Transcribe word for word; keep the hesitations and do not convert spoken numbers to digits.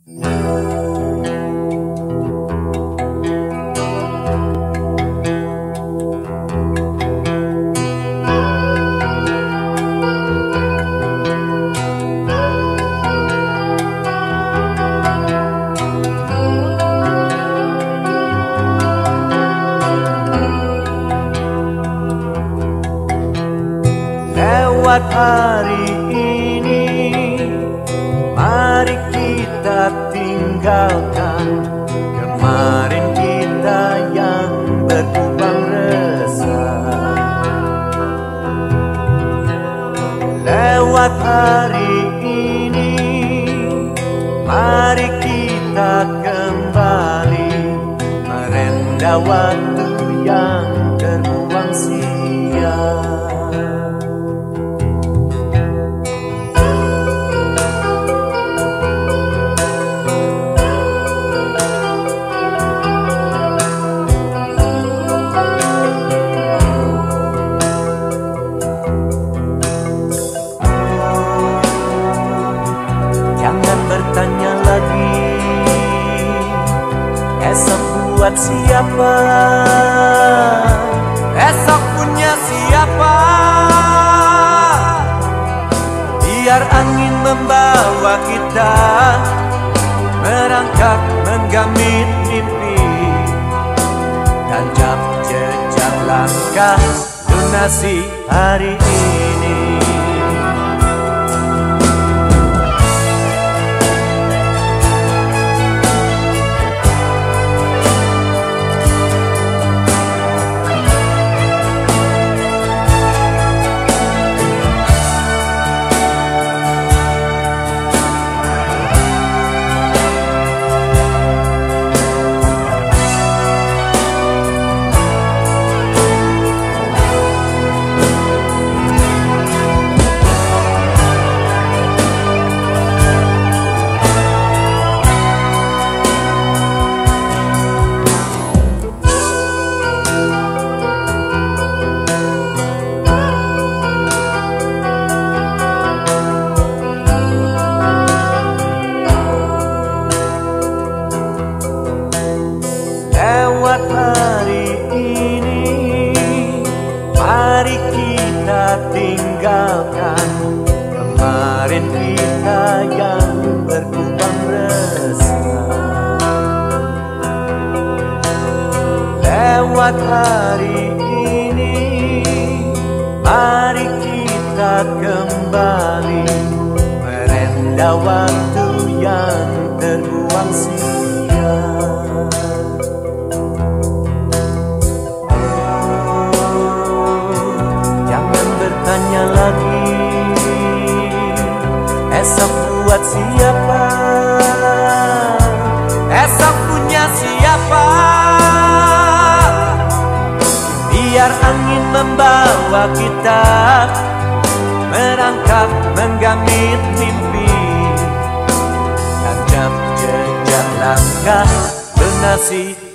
Lewat hari ini, mari kita tinggalkan kemarin kita yang berkubang resah. Lewat hari ini, mari kita kembali merendah waktu yang terbuang sia. Jangan bertanya lagi esok buat siapa, esok punya siapa. Biar angin membawa kita merangkak menggamit mimpi, tancap jejak langkah lunasi hari ini. Lewat hari ini, mari kita tinggalkan kemarin kita yang berkubang resah. Lewat hari ini, mari kita kembali merendah waktu yang terbuang sia. Tanya lagi esok buat siapa, esok punya siapa. Biar angin membawa kita merangkak menggamit mimpi, tancap jejak langkah lunasi